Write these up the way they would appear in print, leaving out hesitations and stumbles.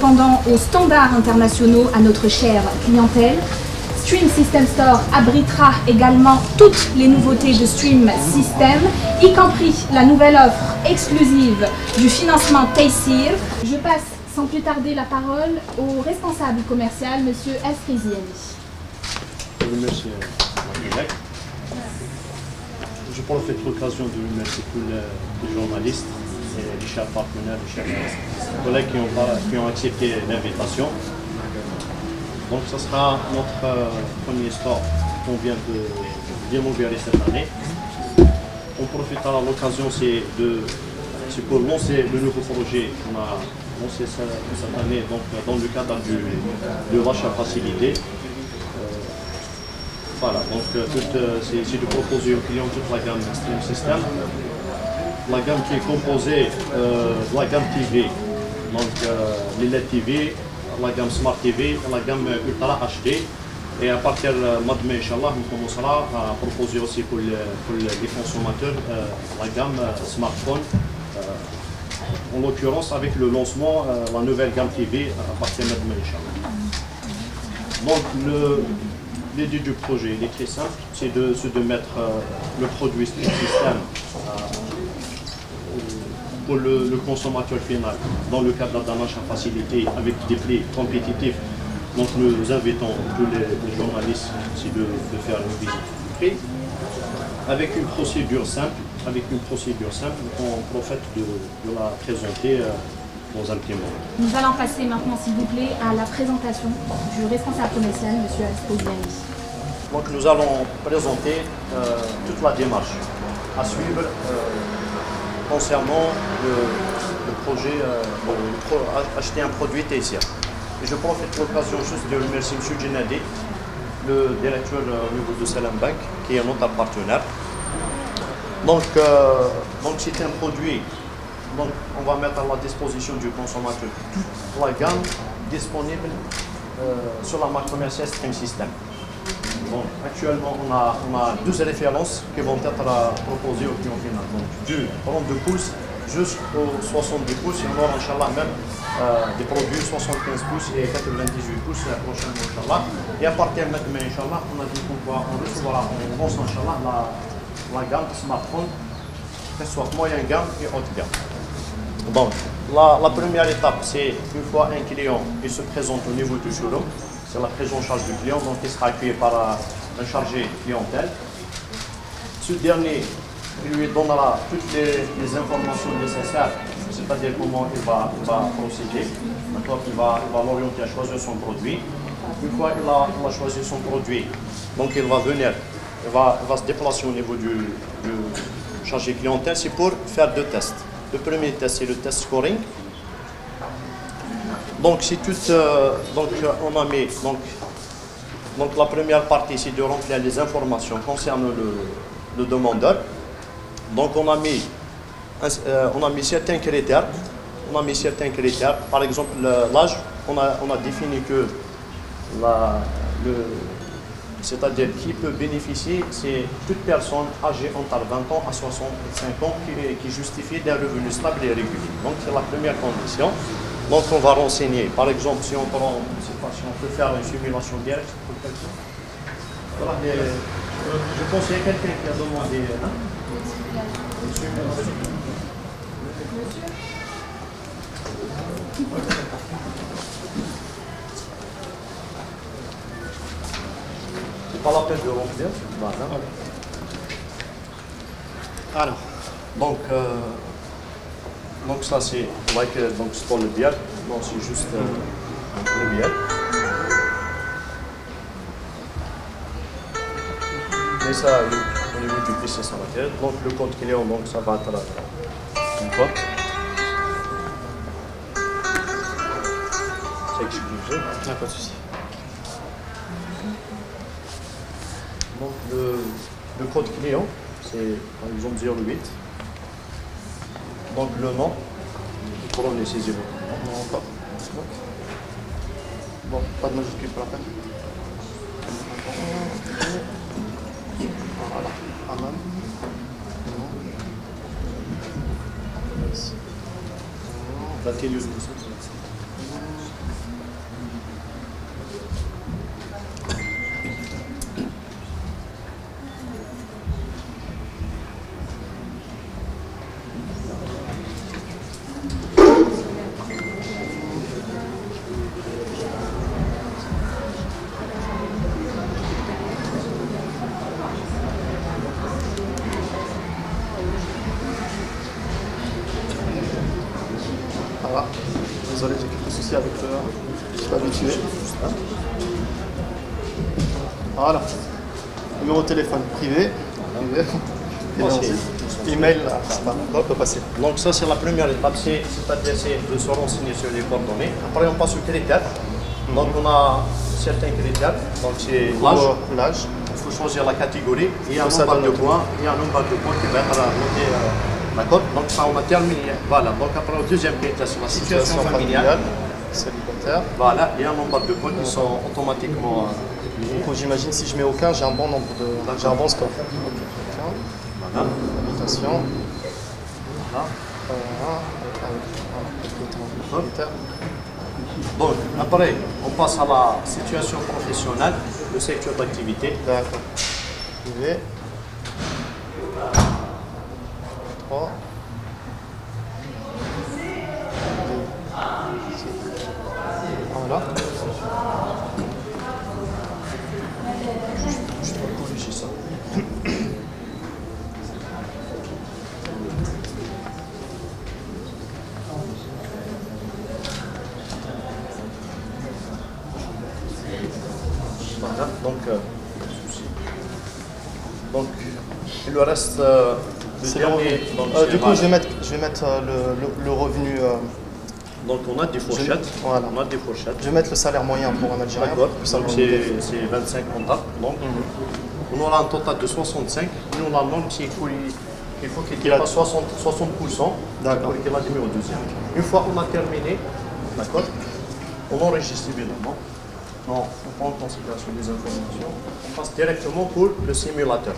répondant aux standards internationaux à notre chère clientèle. Stream System Store abritera également toutes les nouveautés de Stream System, y compris la nouvelle offre exclusive du financement Taysir. Je passe sans plus tarder la parole au responsable commercial, M. Esriziani. Merci. Je profite de l'occasion de remercier tous les journalistes et les chers partenaires, les chers collègues qui ont accepté l'invitation. Donc ce sera notre premier store qu'on vient d'inaugurer cette année. On profitera de l'occasion, c'est pour lancer le nouveau projet qu'on a lancé cette année donc, dans le cadre de l'achat facilité. Voilà, donc c'est de proposer aux clients toute la gamme Stream System. La gamme qui est composée de la gamme TV, donc les LED TV, la gamme Smart TV, la gamme Ultra HD. Et à partir de mois de mai, Inch'Allah, on commencera à proposer aussi pour les consommateurs la gamme smartphone. En l'occurrence, avec le lancement, la nouvelle gamme TV à partir de mai, Inch'Allah. Donc, l'idée du projet, il est très simple, c'est de mettre le produit Stream System pour le consommateur final dans le cadre d'un achat facilité avec des prix compétitifs. Donc nous invitons tous les journalistes de faire une visite du prix avec une procédure simple. On profite de la présenter dans un petit moment. Nous allons passer maintenant, s'il vous plaît, à la présentation du responsable commercial, M. Esriziani. Donc nous allons présenter toute la démarche à suivre concernant le projet acheter un produit Taysir. Et je profite de l'occasion juste de remercier M. Djenadi, le directeur au niveau de Salam Bank, qui est notre partenaire. Donc c'est un produit, donc on va mettre à la disposition du consommateur toute la gamme disponible sur la marque commerciale Stream System. Donc, actuellement, on a 12 références qui vont être proposées au client final. Donc, du 32 pouces jusqu'au 70 pouces. Et on aura, Inch'Allah, même des produits 75 pouces et 98 pouces prochainement, Inch'Allah. Et à partir de maintenant, Inch'Allah, on a dit qu'on recevra en France, Inch'Allah, la gamme smartphone, que ce soit moyenne gamme et haute gamme. Donc, la première étape, c'est une fois un client il se présente au niveau du showroom. C'est la prise en charge du client, donc il sera accueilli par un chargé clientèle. Ce dernier il lui donnera toutes les informations nécessaires, c'est-à-dire comment il va procéder. Maintenant, il va l'orienter à choisir son produit. Une fois qu'il a choisi son produit, donc il va venir, il va se déplacer au niveau du chargé clientèle, c'est pour faire deux tests. Le premier test, c'est le test scoring. Donc, on a mis donc la première partie, c'est de remplir les informations concernant le demandeur. Donc, on a mis certains critères. Par exemple, l'âge. On a défini que c'est-à-dire qui peut bénéficier, c'est toute personne âgée entre 20 ans à 65 ans qui justifie d'un revenu stable et régulier. Donc, c'est la première condition. Donc on va renseigner, par exemple, si on peut faire une simulation directe pour quelqu'un. Voilà, je pense qu'il y a quelqu'un qui a demandé une simulation. C'est pas la peine de remplir. Voilà. Alors, donc ça c'est pour le bière, non c'est juste le bière. Et ça au niveau du PC ça va être. Donc le code client donc ça va être une code. C'est exclusif. Pas de souci. Donc le code client c'est par exemple 08. Donc le nom, pour on saisir votre nom. Non, pas. Bon, pas de majuscule pour la peine. Voilà, Hanan. La télé. désolé, j'ai quelques soucis avec le... Je suis pas habitué. Voilà. Numéro de téléphone privé. Et ensuite, email, là, on peut passer. Donc ça c'est la première étape, c'est-à-dire de se renseigner sur les coordonnées. Après on passe aux critères. Donc on a certains critères, donc c'est l'âge. Il faut choisir la catégorie et un nombre de points, qui va être noté. D'accord. Donc ça on a terminé. Voilà. Donc après le deuxième critère c'est la situation familiale. Célibataire. Voilà, et un nombre de points qui sont automatiquement. Du coup j'imagine si je mets aucun, j'ai un bon nombre de. J'ai un bon score. Voilà. Habitation. Voilà. Voilà. Donc, après, on passe à la situation professionnelle, le secteur d'activité. D'accord. Privé. 3. Voilà. Je dois corriger ça. Voilà, donc il le reste le dernier. Du coup, je vais mettre le revenu. Donc on a des fourchettes. Voilà. On a des fourchettes. Je vais mettre le salaire moyen pour un Algérien. D'accord. Donc c'est 25 contacts. Donc on aura un total de 65. Nous la norme c'est qu'il faut qu'il dépasse 60%. D'accord. Pour qu'il admet au deuxième. Une fois qu'on a terminé, d'accord, on enregistre évidemment. On prend en considération les informations, on passe directement pour le simulateur.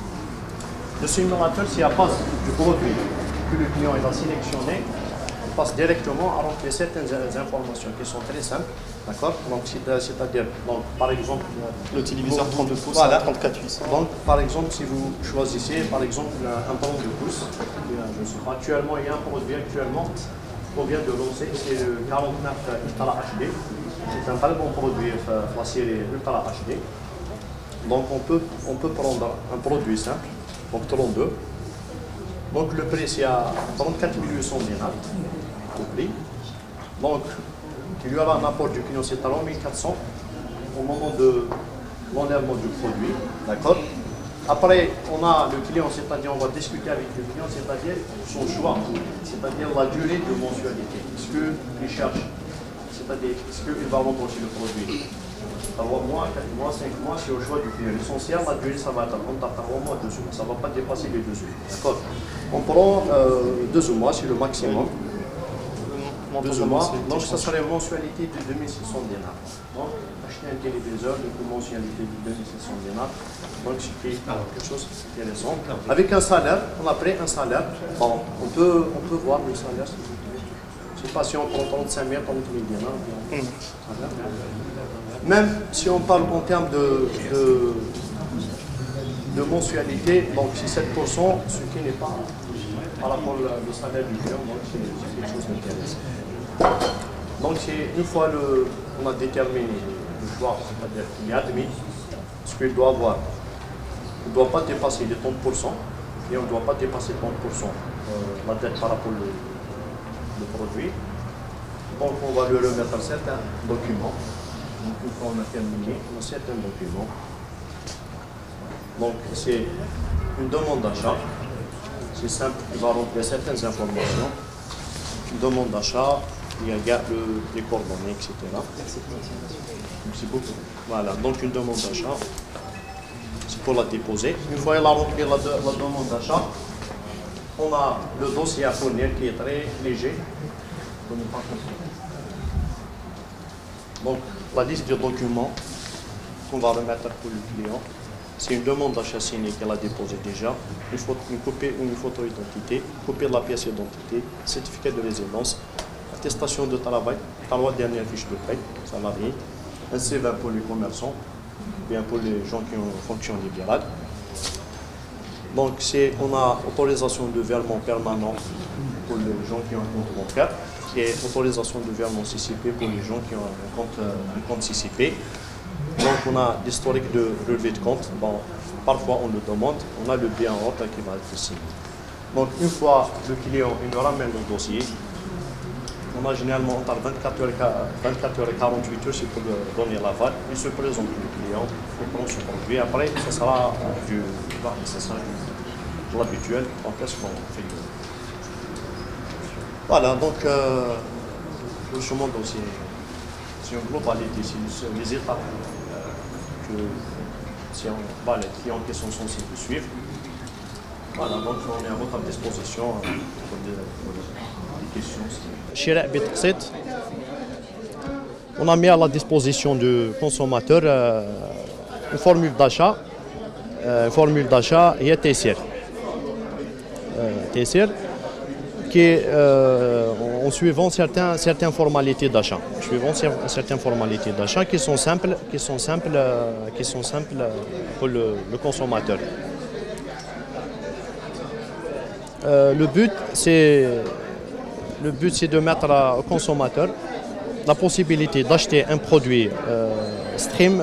Le simulateur, c'est à base du produit que le client a sélectionné, on passe directement à remplir certaines informations qui sont très simples. D'accord. Donc, c'est-à-dire, par exemple, le téléviseur 32 pouces, voilà. 34 800. Donc, par exemple, si vous choisissez, par exemple, un 32 pouces, je sais pas, actuellement, il y a un produit qu'on vient de lancer, c'est le 49 Ultra HD. C'est un très bon produit, la série Ultra HD. Donc on peut prendre un produit simple, donc 32. Donc le prix c'est à 34 800 dinars, au prix. Donc il y aura un apport du client, c'est à 1400 au moment de l'enlèvement du produit. D'accord. Après, on a le client, c'est-à-dire on va discuter avec le client, c'est-à-dire son choix, c'est-à-dire la durée de mensualité. Est-ce qu'il cherche, c'est-à-dire est-ce qu'il va rembourser le produit 3 mois, 4 mois, 5 mois, c'est au choix du client. L'essentiel, la durée, ça va être entre 3 mois et 2 mois, ça ne va pas dépasser les 2 mois. D'accord. On prend 2 mois, c'est le maximum. 2 mois, donc ça serait une mensualité de 2600 dinars. Donc, acheter un téléviseur, une mensualité de 2600 dinars. Donc, c'est quelque chose d'intéressant. Avec un salaire, on a pris un salaire. Bon, on peut voir le salaire. Je ne sais pas si on prend 35 000, 30 000 dinars. Même si on parle en termes de mensualité, donc c'est 7%, ce qui n'est pas par rapport au salaire du client, donc c'est quelque chose d'intéressant. Donc une fois on a déterminé le choix, c'est-à-dire qu'il est admis, ce qu'il doit avoir, il ne doit pas dépasser les 30% et on ne doit pas dépasser 30% la dette par rapport au produit. Donc on va lui remettre certains documents. Donc une fois on a terminé, on a certains documents. Donc c'est une demande d'achat. C'est simple, il va remplir certaines informations. Une demande d'achat, il y a les coordonnées, etc. Merci beaucoup. Voilà, donc une demande d'achat, c'est pour la déposer. Une fois il a rempli la demande d'achat, on a le dossier à fournir qui est très léger. Donc la liste de documents qu'on va remettre pour le client. C'est une demande d'achat signée qu'elle a déposée déjà, une copie ou une photo d'identité, copie de la pièce d'identité, certificat de résidence, attestation de travail, la dernière fiche de paie, salarié, un CV pour les commerçants, bien pour les gens qui ont une fonction libérale. Donc on a autorisation de virement permanent pour les gens qui ont un compte bancaire, et autorisation de virement CCP pour les gens qui ont un compte CCP. Donc on a l'historique de relevé de compte, bon, parfois on le demande, on a le bien en ordre qui va être signé. Donc une fois le client il nous ramène le dossier, On a généralement entre 24 heures et 48 heures, c'est pour donner l'aval. Il se présente le client, il prend son produit. Après, ce sera de l'habituel. Donc, qu'est-ce qu'on fait? Voilà, donc, le chemin aussi, c'est une globalité, c'est les étapes que les clients qui sont censés suivre. Voilà, donc on est à votre disposition pour des questions. Chez Bitaqsit, on a mis à la disposition du consommateur une formule d'achat. Et TSR. TSR qui est en suivant certaines formalités d'achat. Qui sont simples pour le consommateur. Le but, c'est de mettre au consommateur la possibilité d'acheter un produit stream,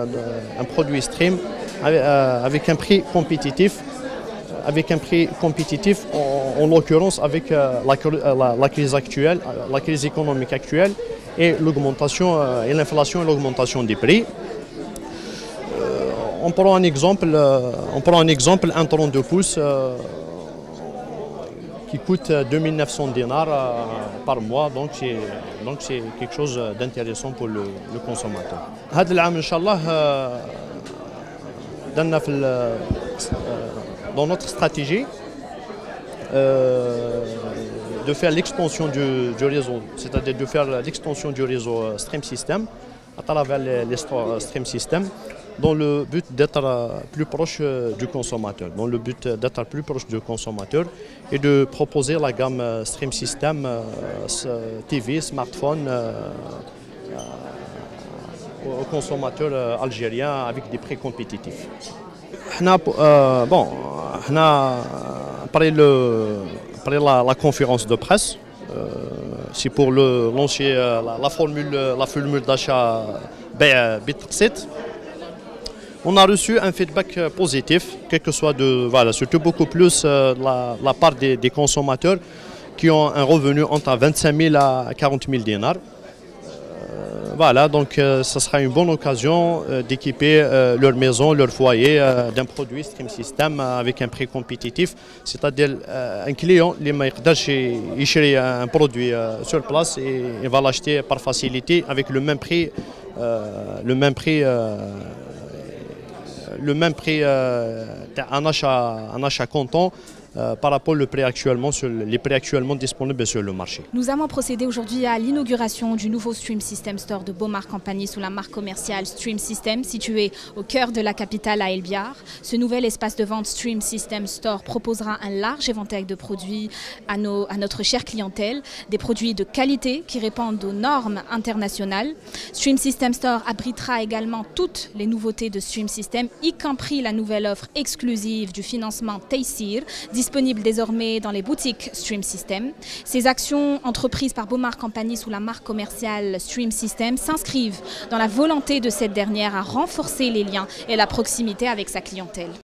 avec un prix compétitif, en l'occurrence avec la crise économique actuelle et l'augmentation et l'inflation et l'augmentation des prix. On prend un exemple, un 32 pouces qui coûte 2900 dinars par mois, donc c'est quelque chose d'intéressant pour le consommateur. هذا العام إن شاء الله دنا dans notre stratégie de faire l'extension du réseau, c'est-à-dire de faire l'extension du réseau Stream System à travers les Stream System, dans le but d'être plus proche du consommateur, et de proposer la gamme Stream System TV, smartphone aux consommateurs algériens avec des prix compétitifs. Après la conférence de presse, c'est pour lancer la formule d'achat Bitaqsit. On a reçu un feedback positif, quel que soit surtout beaucoup plus la part des consommateurs qui ont un revenu entre 25 000 à 40 000 dinars. Voilà, donc ce sera une bonne occasion d'équiper leur maison, leur foyer d'un produit Stream System avec un prix compétitif. C'est-à-dire un client qui peut acheter un produit sur place et il va l'acheter par facilité avec le même prix un achat comptant par rapport aux prix actuellement disponibles sur le marché. Nous avons procédé aujourd'hui à l'inauguration du nouveau Stream System Store de Beaumarc Compagnie sous la marque commerciale Stream System, situé au cœur de la capitale à El Biar. Ce nouvel espace de vente Stream System Store proposera un large éventail de produits à notre chère clientèle, des produits de qualité qui répondent aux normes internationales. Stream System Store abritera également toutes les nouveautés de Stream System, y compris la nouvelle offre exclusive du financement Taysir, disponible désormais dans les boutiques Stream System. Ces actions entreprises par Beaumarc Compagnie sous la marque commerciale Stream System s'inscrivent dans la volonté de cette dernière à renforcer les liens et la proximité avec sa clientèle.